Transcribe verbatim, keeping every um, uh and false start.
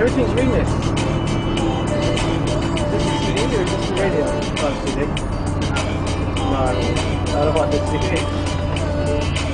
Everything's remixed. Is this the C D or is this the radio? Oh, C D. No, I don't want the C D.